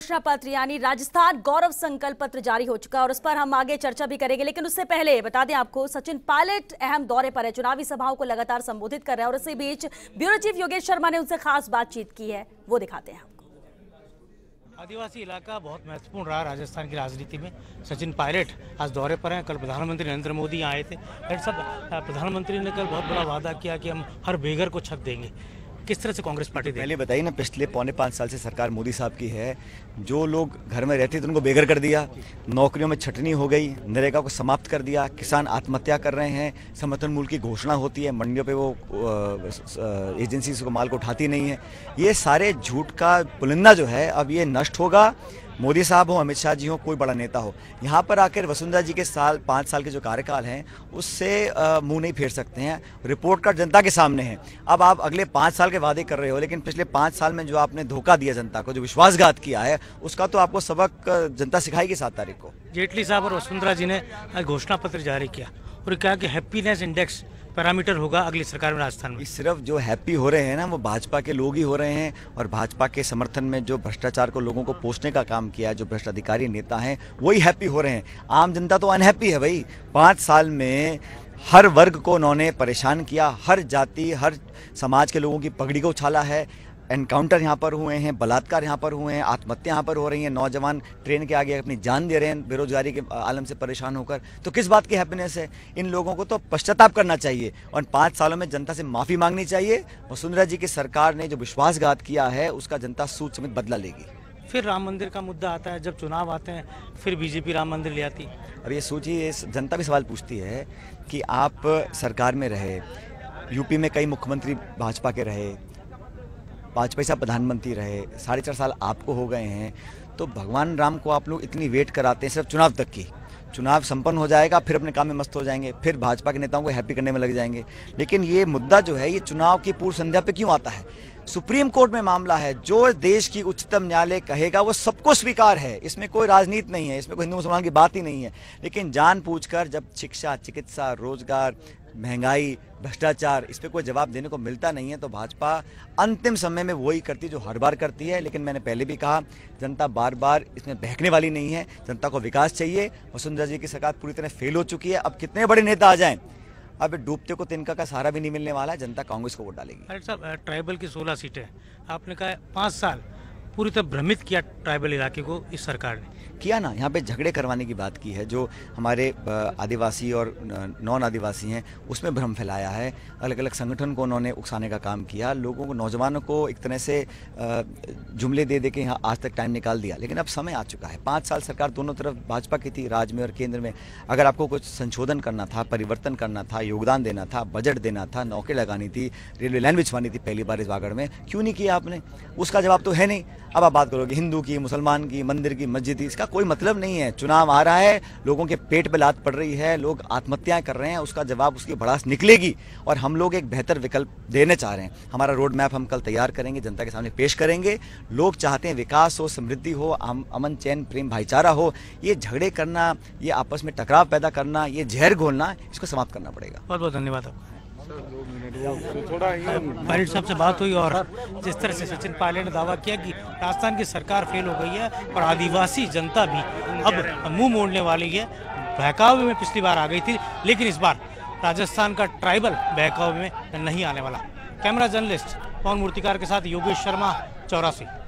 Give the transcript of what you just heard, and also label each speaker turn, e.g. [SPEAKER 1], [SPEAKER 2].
[SPEAKER 1] घोषणा पत्र यानी राजस्थान गौरव संकल्प पत्र जारी हो चुका है और उस पर हम आगे चर्चा भी करेंगे, लेकिन उससे पहले बता दें आपको सचिन पायलट अहम दौरे पर है, चुनावी सभाओं को लगातार संबोधित कर रहे हैं और इसी बीच ब्यूरो चीफ योगेश शर्मा ने उनसे खास बातचीत की है, वो दिखाते हैं आपको।
[SPEAKER 2] आदिवासी इलाका बहुत महत्वपूर्ण रहा राजस्थान की राजनीति में। सचिन पायलट आज दौरे पर हैं। कल प्रधानमंत्री नरेंद्र मोदी आए थे। प्रधानमंत्री ने कल बहुत बड़ा वादा किया कि हम हर बेघर को छत देंगे। किस तरह से कांग्रेस पार्टी
[SPEAKER 3] पहले बताइए ना, पिछले 4.5 साल से सरकार मोदी साहब की है। जो लोग घर में रहते थे उनको बेघर कर दिया, नौकरियों में छटनी हो गई, नरेगा को समाप्त कर दिया, किसान आत्महत्या कर रहे हैं, समर्थन मूल्य की घोषणा होती है, मंडियों पे वो एजेंसी को माल को उठाती नहीं है। ये सारे झूठ का पुलिंदा जो है अब ये नष्ट होगा। मोदी साहब हो, अमित शाह जी हो, कोई बड़ा नेता हो, यहाँ पर आकर वसुंधरा जी के 5 साल के जो कार्यकाल हैं उससे मुंह नहीं फेर सकते हैं। रिपोर्ट कार्ड जनता के सामने है। अब आप अगले 5 साल के वादे कर रहे हो, लेकिन पिछले 5 साल में जो आपने धोखा दिया जनता को, जो विश्वासघात किया है, उसका तो आपको सबक जनता सिखाएगी 7 तारीख को।
[SPEAKER 2] जेटली साहब और वसुंधरा जी ने घोषणा पत्र जारी किया और कहा कि हैप्पीनेस इंडेक्स पैरामीटर होगा अगली सरकार में राजस्थान में।
[SPEAKER 3] सिर्फ जो हैप्पी हो रहे हैं ना वो भाजपा के लोग ही हो रहे हैं, और भाजपा के समर्थन में जो भ्रष्टाचार को लोगों को पोषने का काम किया है, जो भ्रष्ट अधिकारी नेता हैं वही हैप्पी हो रहे हैं। आम जनता तो अनहैप्पी है भाई। 5 साल में हर वर्ग को उन्होंने परेशान किया, हर जाति हर समाज के लोगों की पगड़ी को उछाला है। एनकाउंटर यहाँ पर हुए हैं, बलात्कार यहाँ पर हुए हैं, आत्महत्या यहाँ पर हो रही हैं, नौजवान ट्रेन के आगे अपनी जान दे रहे हैं बेरोजगारी के आलम से परेशान होकर। तो किस बात की हैप्पीनेस है? इन लोगों को तो पश्चाताप करना चाहिए और 5 सालों में जनता से माफ़ी मांगनी चाहिए। वसुंधरा जी की सरकार ने जो विश्वासघात किया है उसका जनता सूद समेत बदला लेगी।
[SPEAKER 2] फिर राम मंदिर का मुद्दा आता है, जब चुनाव आते हैं फिर बीजेपी राम मंदिर ले आती।
[SPEAKER 3] अब ये सोचिए, जनता भी सवाल पूछती है कि आप सरकार में रहे, यूपी में कई मुख्यमंत्री भाजपा के रहे, 5 पैसा प्रधानमंत्री रहे, 4.5 साल आपको हो गए हैं, तो भगवान राम को आप लोग इतनी वेट कराते हैं सिर्फ चुनाव तक की। चुनाव संपन्न हो जाएगा, फिर अपने काम में मस्त हो जाएंगे, फिर भाजपा के नेताओं को हैप्पी करने में लग जाएंगे। लेकिन ये मुद्दा जो है ये चुनाव की पूर्व संध्या पे क्यों आता है? सुप्रीम कोर्ट में मामला है, जो देश की उच्चतम न्यायालय कहेगा वो सबको स्वीकार है। इसमें कोई राजनीति नहीं है, इसमें कोई हिंदू मुसलमान की बात ही नहीं है। लेकिन जानबूझकर जब शिक्षा, चिकित्सा, रोजगार, महंगाई, भ्रष्टाचार, इस पर कोई जवाब देने को मिलता नहीं है तो भाजपा अंतिम समय में वही करती जो हर बार करती है। लेकिन मैंने पहले भी कहा, जनता बार बार इसमें बहकने वाली नहीं है। जनता को विकास चाहिए। वसुंधरा जी की सरकार पूरी तरह फेल हो चुकी है। अब कितने बड़े नेता आ जाएं, अब डूबते को तिनका का सहारा भी नहीं मिलने वाला है। जनता कांग्रेस को वोट डालेगी।
[SPEAKER 2] अरे साहब, ट्राइबल की 16 सीटें, आपने कहा 5 साल पूरी तरह भ्रमित किया ट्राइबल इलाके को इस सरकार ने।
[SPEAKER 3] किया ना, यहाँ पे झगड़े करवाने की बात की है। जो हमारे आदिवासी और नॉन आदिवासी हैं उसमें भ्रम फैलाया है। अलग अलग संगठन को उन्होंने उकसाने का काम किया। लोगों को, नौजवानों को एक तरह से जुमले दे दे के यहाँ आज तक टाइम निकाल दिया। लेकिन अब समय आ चुका है। 5 साल सरकार दोनों तरफ भाजपा की थी, राज्य में और केंद्र में। अगर आपको कुछ संशोधन करना था, परिवर्तन करना था, योगदान देना था, बजट देना था, नौकरी लगानी थी, रेलवे लाइन बिछवानी थी पहली बार इस वागड़ में, क्यों नहीं किया आपने? उसका जवाब तो है नहीं। अब आप बात करोगे हिंदू की, मुसलमान की, मंदिर की, मस्जिद की, इसका कोई मतलब नहीं है। चुनाव आ रहा है, लोगों के पेट पे लात पड़ रही है, लोग आत्महत्याएं कर रहे हैं, उसका जवाब, उसकी भड़ास निकलेगी। और हम लोग एक बेहतर विकल्प देने चाह रहे हैं। हमारा रोड मैप हम कल तैयार करेंगे, जनता के सामने पेश करेंगे। लोग चाहते हैं विकास हो, समृद्धि हो, अमन चैन प्रेम भाईचारा हो। ये झगड़े करना, ये आपस में टकराव पैदा करना, ये जहर घोलना, इसको समाप्त करना पड़ेगा।
[SPEAKER 2] बहुत बहुत धन्यवाद आपका। पायलट साहब से बात हुई और जिस तरह से सचिन पायलट ने दावा किया कि राजस्थान की सरकार फेल हो गई है और आदिवासी जनता भी अब मुंह मोड़ने वाली है। बहकावे में पिछली बार आ गई थी, लेकिन इस बार राजस्थान का ट्राइबल बहकावे में नहीं आने वाला। कैमरा जर्नलिस्ट पवन मूर्तिकार के साथ योगेश शर्मा, 84।